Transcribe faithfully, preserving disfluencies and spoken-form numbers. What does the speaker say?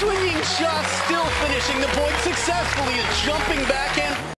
swinging shot, still finishing the point successfully. A jumping backhand.